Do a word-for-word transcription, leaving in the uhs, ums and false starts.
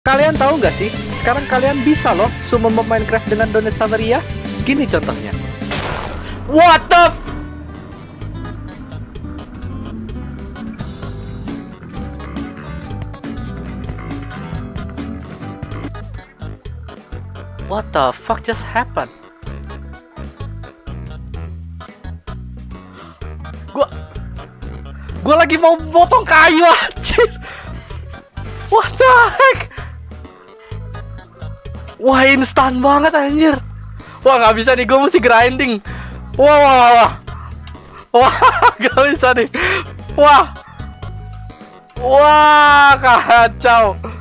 Kalian tahu nggak sih? Sekarang kalian bisa loh summon mob Minecraft dengan donat Saveria. Gini contohnya. What the f What the fuck just happened? Gua Gua lagi mau potong kayu anjir. What the heck? Wah, instan banget anjir. Wah, nggak bisa nih, gue mesti grinding. Wah, wah, wah. Wah, nggak bisa nih. Wah. Wah, kacau.